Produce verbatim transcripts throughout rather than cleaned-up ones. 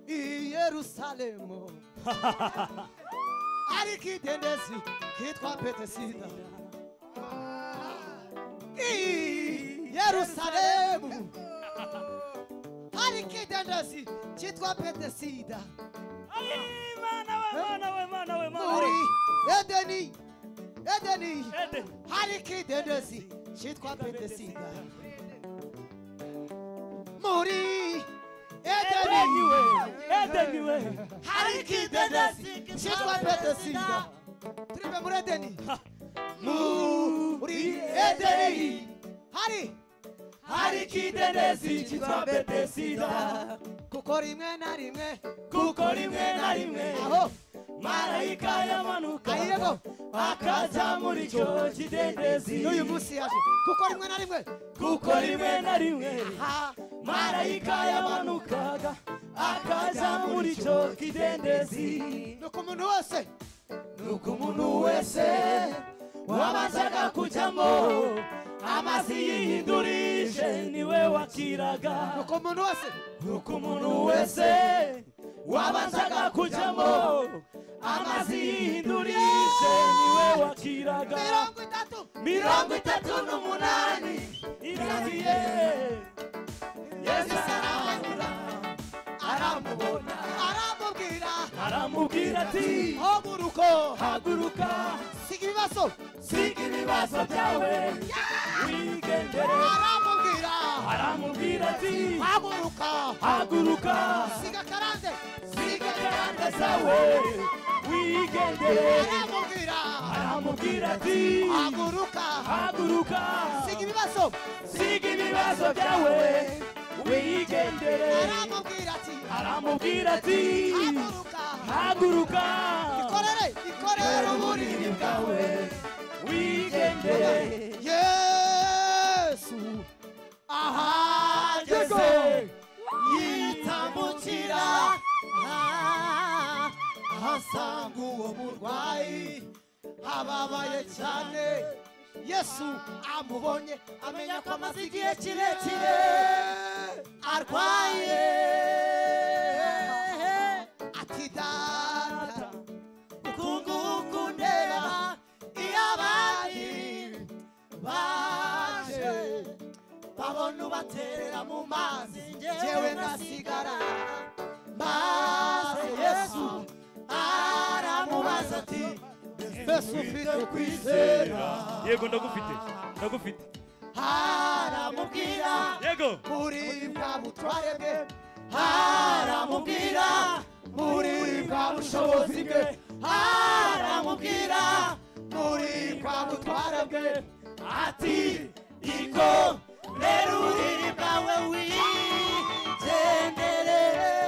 i Yerusalemu ari kidendezi kitwa Betesida i Yerusalemu ari kidendezi kitwa Betesida Mana we mana we mana we mana muri Edeni Edeni ari kidendezi kitwa Betesida muri Edeni Edeni we hari kidendezi kitwa Betesida tribe muri Edeni muri Edeni hari hari kidendezi kitwa Betesida kuko rimwe na rimwe kuko rimwe na rimwe aho marayika yamanuka ayego akaza muri cyo kidendezi n'uyu munsi yaje kuko rimwe na rimwe kuko rimwe na rimwe marayika yamanukaga akaza muri cyo kidendezi nuko umuntu wese nuko umuntu wese wabazaga kujyamo amazi yihindurije niwe wakiraga nuko umuntu wese nuko umuntu wese wabazaga kujyamo amazi yihindurije niwe wakiraga mirongo itatu mirongo itatu n'umunani iragiye Yesu arahura aramubona aramubwira aramubwira ati haguruka haguruka siga ibibazo siga ibibazo byawe wigendere aramubwira aramubwira ati haguruka haguruka siga karande siga karande zawe wigendere aramubwira aramubwira ati haguruka haguruka siga ibibazo siga ibibazo byawe wigendere aramubwira ati aramubwira ati haguruka haguruka ikorere ikorere uburiri bwawe wigendere Yesu ahageze yitambukira ahasanga uwo murwayi ababaye cyane Yesu amubonye amenya ko amaze igihe kirekire arwaye ati data ukunguku ndeba iyo abandi baje babona ubaterera mu mazi njyewe ngasigara maze Yesu aramubaza ati mbese ufite kwizera yego ndagufite ndagufite haramubwira yego muri bwa butware bwe haramubwira muri bwa bushobozi bwe haramubwira muri bwa butware bwe ati iko rero uburiri bwawe wigendere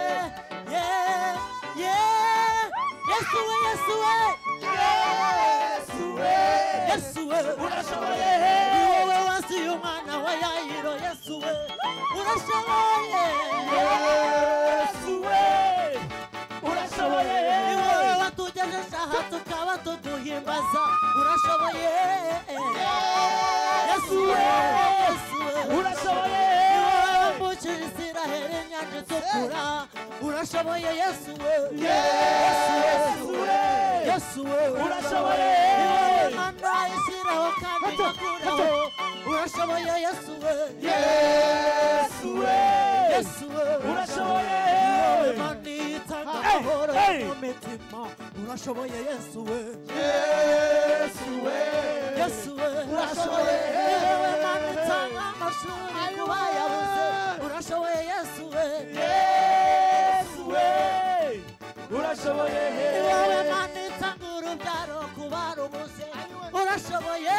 Yesu we Yesu we Yesu we Yesu we urashoboye wowe wasiye umwana wa Yayiro Yesu we urashoboye Yesu we urashoboye wowe watugejeje aha tukaba tuguhimbaza urashoboye Yesu we Yesu we urashoboye wambukira Isiraheli inyanja itukura urashoboye Yesu we Yesu we Yesu we urashoboye Mana ishyiraho kandi igakuraho urashoboye Yesu we Yesu we Yesu we urashoboye Mana itanga amahoro mu mitima urashoboye Yesu we Yesu we Yesu we urashoboye Mana itanga amashuri ku bayabuze urashoboye Yesu we Yesu we urashoboye wowe Mana itanga urubyaro ku barubuze urashoboye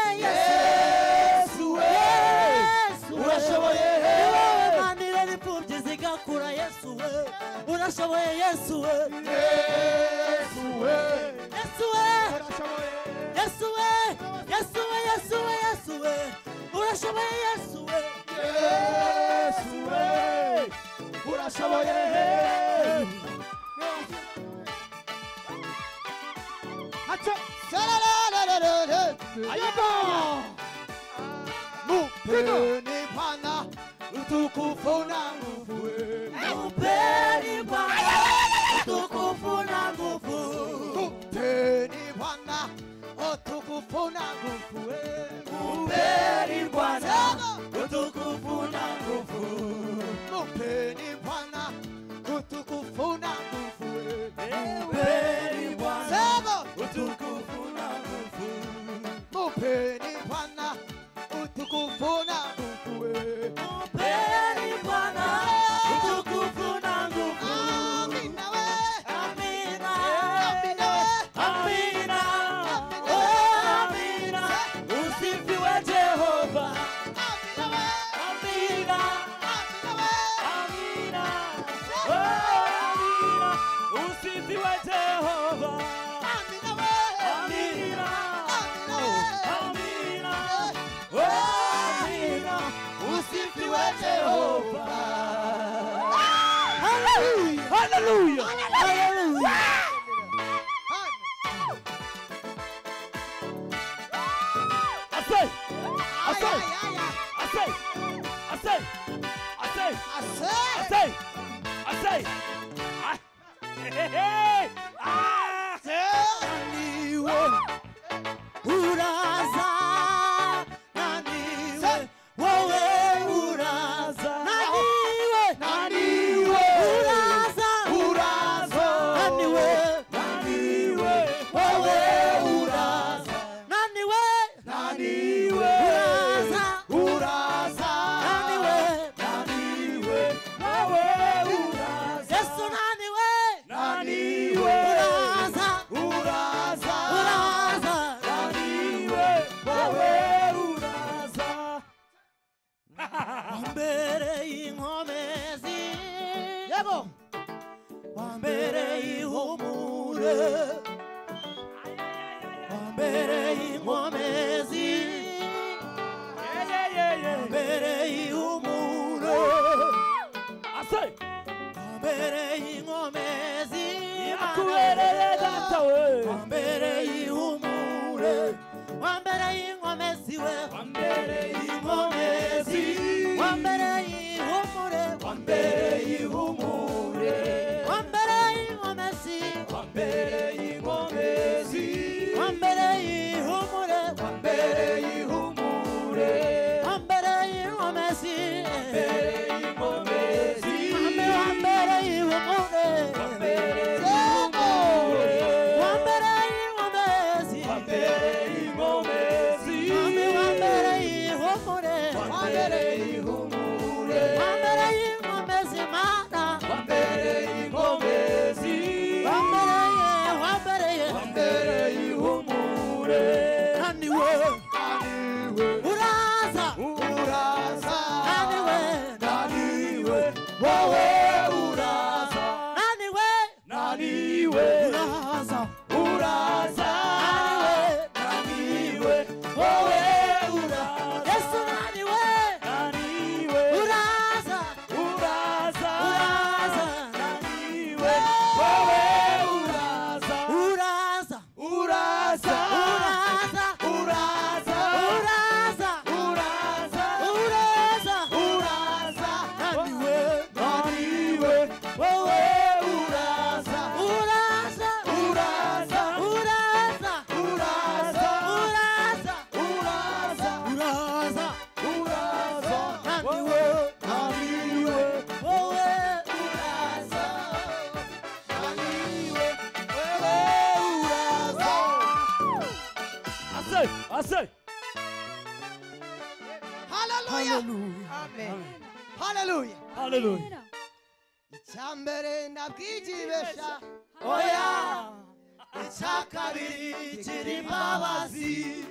Yesu we urashoboye wowe Mana irera imfubyi zigakura Yesu we urashoboye Yesu we Yesu we Yesu we Yesu we Yesu we Yesu we Yesu we urashoboye Yesu we Yesu we urashoboye acha ayiko mupeni Bwana utukufu na nguvu mupeni Bwana Hallelujah. Hallelujah. I say, I say, I say, I say, I say, I say, I say, I, hey, hey, hey, ah, Naniwe uraza, naniwe wowe uraza, naniwe naniwe uraza, uraza, naniwe naniwe wowe uraza, naniwe naniwe uraza, uraza, naniwe naniwe wowe uraza, Yesu naniwe naniwe uraza, uraza, uraza, naniwe wowe uraza, wambereye inkomezi, yego wambereye ihumure, wambereye inkomezi, wambereye ihumure, I say, wambereye inkomezi, yakubereye data we, wambereye ihumure, wambereye inkomezi we, wambereye inkomezi, wambereye ihumure, wambereye ihumure, wambereye inkomezi, wambereye inkomezi, wambereye ihumure, wambereye ihumure, wambereye inkomezi, wambereye inkomezi, wambereye ihumure, wambereye ihumure, wambereye inkomezi, wambereye inkomezi, wambereye ihumure, wambereye ihumure, wambereye inkomezi mana, wambereye inkomezi, wambereye, wambereye, wambereye ihumure, naniwe, naniwe, uraza, uraza, naniwe, naniwe, wowe uraza, naniwe, naniwe, uraza, uraza, naniwe, naniwe, wowe uraza, Yesu naniwe, naniwe, uraza, uraza, uraza, naniwe, wowe uraza, uraza, uraza, uraza, uraza, uraza, uraza, uraza, uraza, naniwe, naniwe, wowe uraza, uraza, uraza, uraza, uraza, uraza, uraza, uraza, uraza, naniwe, naniwe, wowe uraza, naniwe, wowe uraza. I say, I say, Hallelujah. Amen. Hallelujah. hallelujah. Icyambere ndabwigibesha. Oya, icya kabiri kiri imbabazi,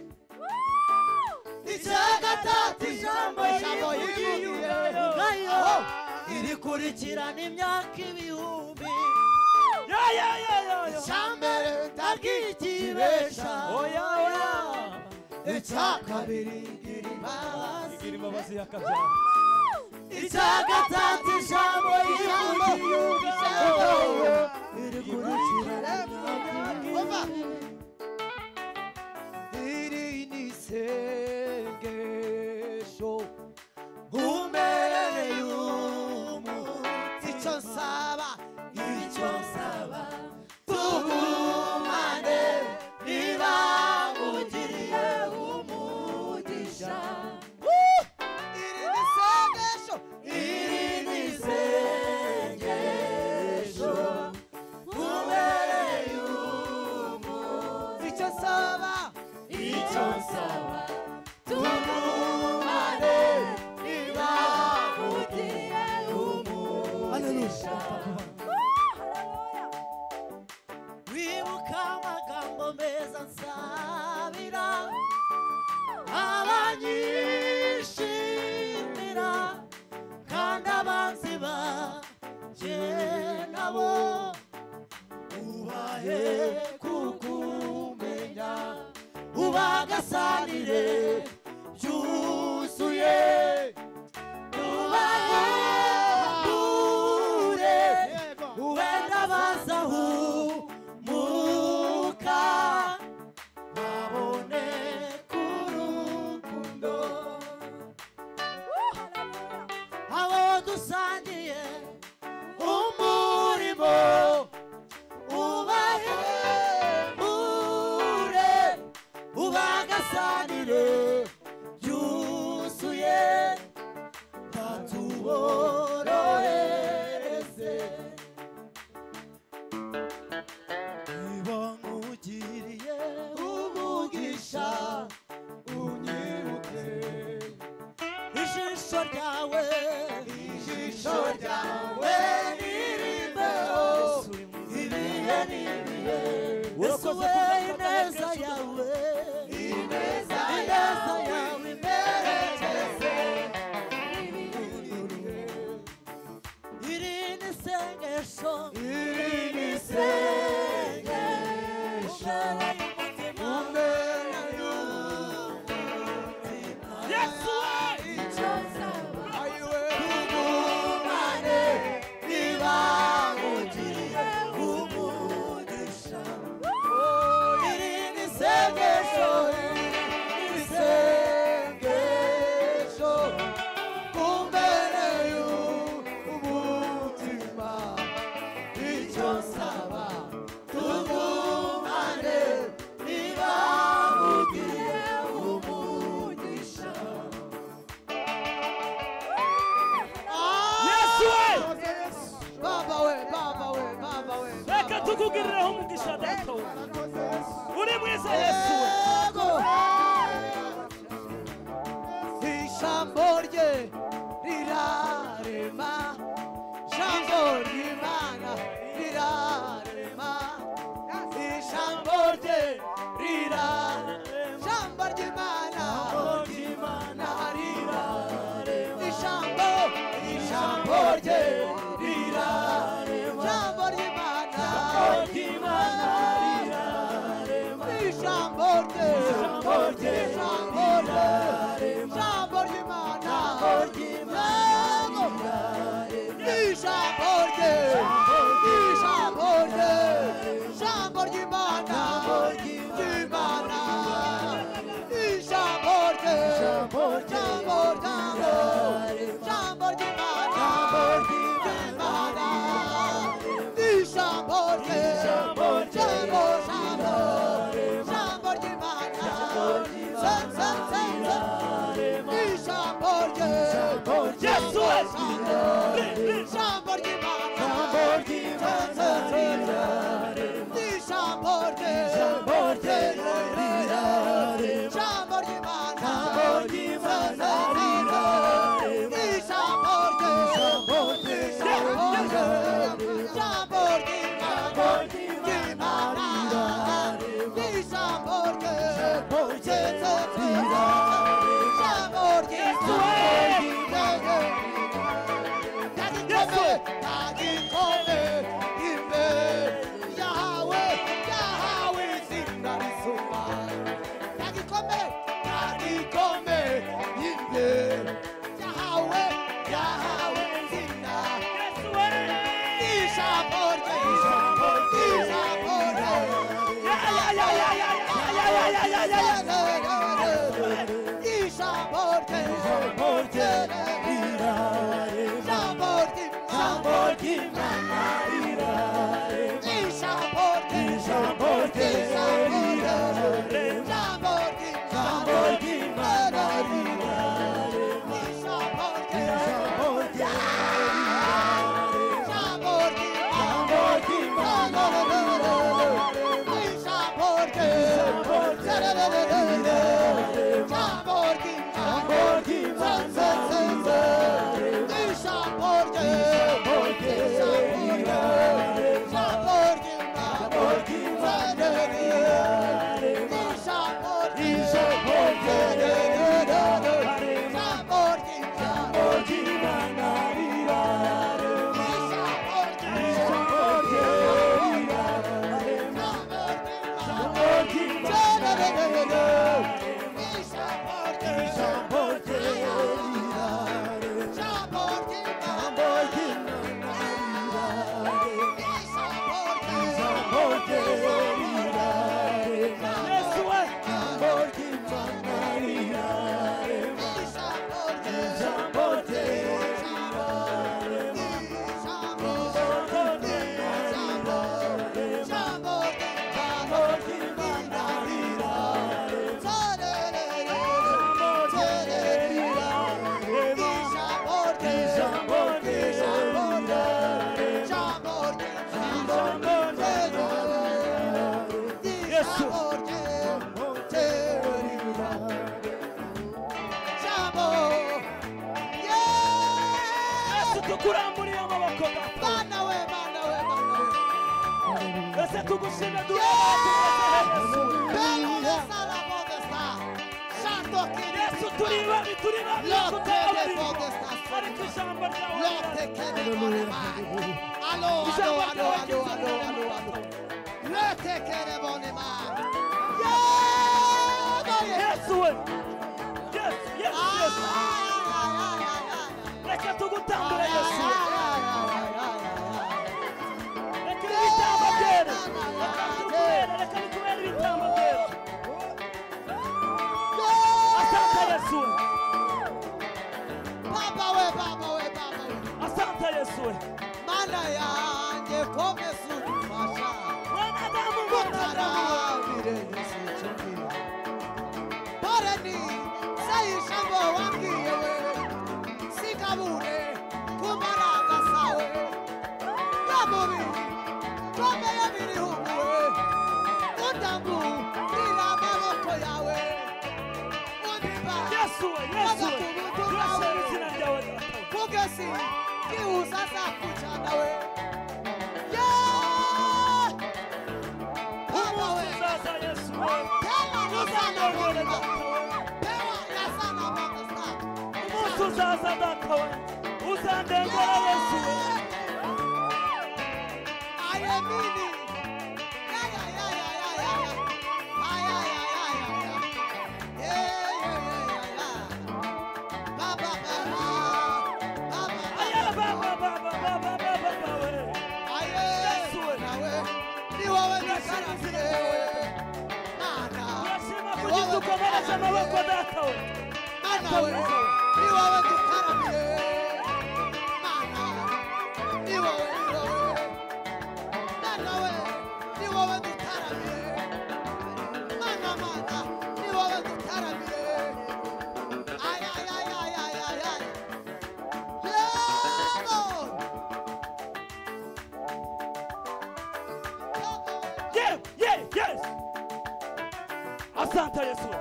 icya gatatu ijambo yivugiyeyo, irikurikirana imyaka ibihumbi, Yeah, yeah, yeah, yeah, yeah. icya mbere ndabwigibesha, Oya, oya. icya kabiri kiri imbabazi, Igira imbabazi y'akabyara. icya gatatu ijambo yivugiyeyo, irikurikirana imyaka ibihumbi. Iri ni isengesho Umereye umuntu, icyo nsaba icyo nsaba tugumane, niba ugiriye umugisha. iri ni isengesho Iri ni isengesho, umereye umuntu, icyo nsaba icyo nsaba tugumane, niba ugiriye umugisha. Wibuka amagambo meza nsabira, abanyishimira, kandi abanzi banjye nabo ubahe kukumenya, ubagasanire byuzuye, ubahe tukugiriraho umugisha data uri mwiza Yesu ijambo rye rirarema ijambo ry'Imana rirarema ijambo rye rirarema ijambo ry'Imana rirarema ijambo ijambo rye rirarema ijambo ry'Imana ijambo rye ijambo rye ijambo rye ijambo ry'Imana ijambo rye ijambo rye ijambo ry'Imana ry'Imana ijambo rye ijambo ijambo ijambo ry'Imana ry'Imana ijambo rye ijambo ijambo ijambo ry'Imana Yesu ijambo ry'Imana ijambo rye ijambo rye ijambo ry'Imana ijambo rye ijambo rye ijambo ry'Imana ijambo rye turi babi turi babi Lord, kutubabarira take it ariko ijambo ryawe Lord, take it for the man. Allo, allo, allo, allo, allo, allo, allo. Lord, take it for the man. Yeah, boy. yes we yes yes Ah, yes ah, ah, ah, ah. reka tugutambire yesu Ah, ah, ah, ah, ah. reka ibitambo byera reka tukubera reka bikubera ibitambo byera asante yesu Baba we, Baba we, Baba we. asante yesu Mana yanjye komeza udufasha mwanadamu mwanadamu mutarabire Yesu cyongera barani sayisha ngo wambwiye we sikabure kumaraga sawe yamubi komeye birihugu we udambu rira amaboko yawe undiba yesu yesu turasaba izina ryawe kugesi kiuza za kuchana we yeah Baba we uzaza yesu tena nuzana uzandongore mwana data pewa ya sana mwana sa umunsi uzaza data we uzandengera yesu ayemini ya ya ya ya ya ya ya ay ay ay ay ay yeah yeah yeah yeah Baba Baba Baba aya baba baba baba baba we aye nawe ni wowe nakarabye mana urashima kugira ukomereze amaboko data we mana we ni wowe dukarabye mana ni wowe ni wowe mana we ni wowe dukarabye mana mana ni wowe dukarabye ay ay ay ay ay ay ay yeah Lord yeah yeah yes asante yesu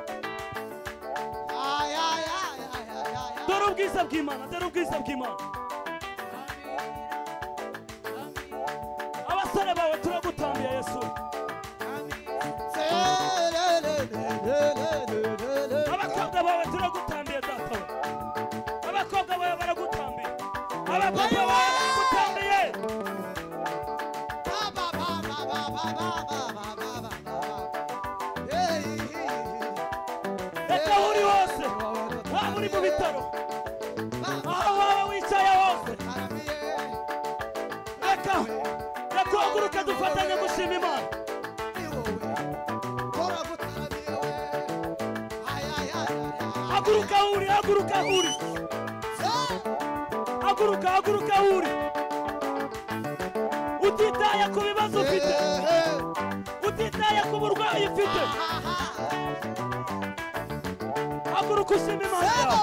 ay ay ay ay ay ay dore ubwiza bw'imana dore ubwiza bw'imana abasore bawe turagutambiye yesu abakobwa bawe turagutambiye data we abakobwa bawe baragutambiye abakobwa bawe baragutambiye reka aho uri hose waba uri mu bitaro aho waba wicaye hose reka reka uhaguruke dufatanye gushima imana haguruka aho uri haguruka aho uri haguruka haguruka aho uri utitaye ku bibazo ufite utitaye ku burwayi ufite haguruka ushima imana yawe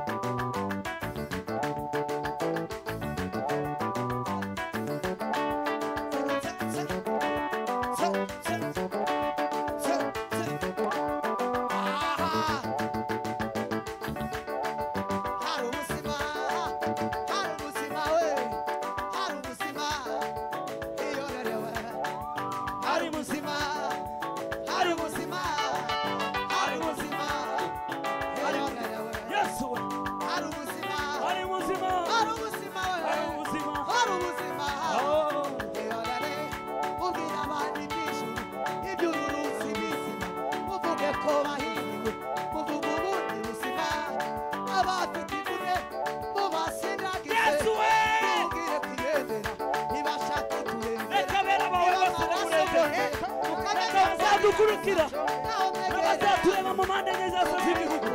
Hari ubuzima, hari ubuzima we, hari ubuzima, iyorerewe. Hari ubuzima, hari ubuzima, hari ubuzima, iyorerewe. yesu we Hari ubuzima, ari muzima hari ubuzima we, ari ubuzima hari ubuzima, Oh. iyorere. Ubwira abantu iby'ijuru, iby'ururuzi bizima, uvuge ko bahiriwe, uvuge ubundi buzima, abafite imvune mubasinagize. yesu we Mubwire kwiyemera, ntibashake kurembera. reka bera bawe bose bamurembere reka bazadukurikira n'abazatureba mu mpande enye zose z'igihugu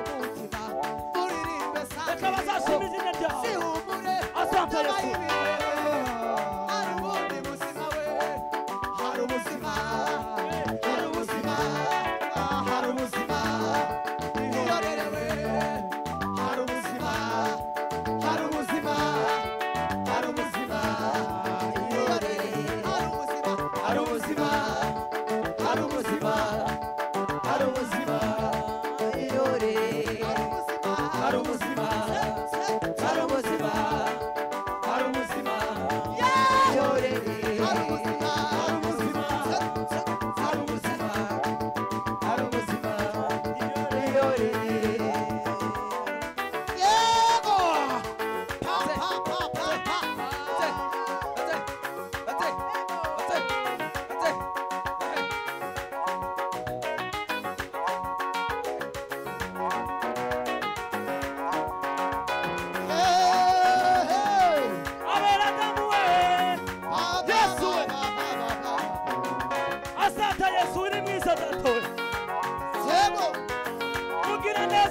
reka bazashima izina ryawe asante yesu hari ubundi buzima we hari ubuzima hari ubuzima hari ubuzima iyorerewe hari ubuzima hari ubuzima hari ubuzima iyorerewe hari ubuzima hari ubuzima hari ubuzima hari ubuzima iyorerewe hari ubuzima hari ubuzima hari ubuzima iyorerewe hari ubuzima hari ubuzima hari ubuzima hari ubuzima iyorerewe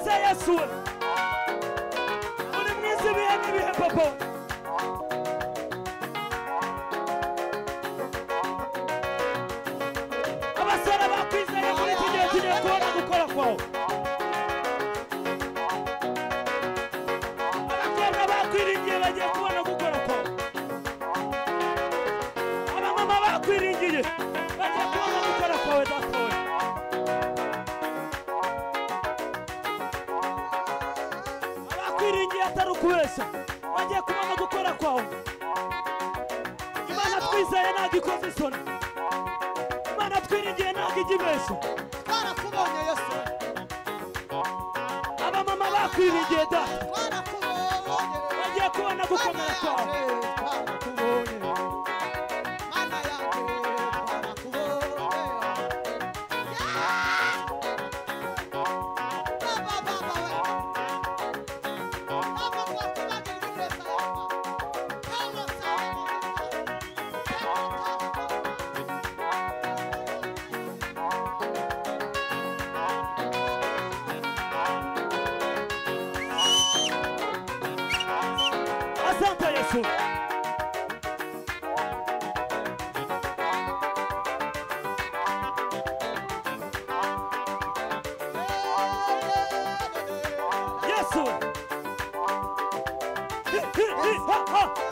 Asa Yesu uri mwiza ibihe n'ibihe papa abasore bakwizeye muri iki gihe tugiye kubona gukora kwawe abakobwa bakwiringiye bagiye kubona gukora kwawe abamama bakwiringiye bagiye kubona gukora kwawe datoya abakwiringiye atari ukubeshya bagiye kubona gukora kwawe Imana twizeye ntabwo ikoze isoni Imana twiringiye ntabwo ijya ibeshya twarakubonye Yesu abamama bakwiringiye data twarakubonye bagiye kubona gukomera kwawe twarakubonye mana yanjye twarakubonye baba baba we baba wakubagira ineza yawe kama sana Asante Yesu Yesu Hi, hi, hi, ha, ha.